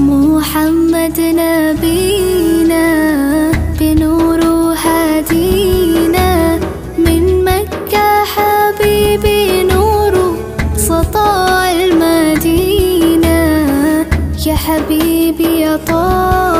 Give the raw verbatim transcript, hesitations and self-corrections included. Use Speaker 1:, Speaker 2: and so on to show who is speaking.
Speaker 1: محمد نبينا بنور هدينا من مكة حبيبي نور سطاع المدينة يا حبيبي يا طه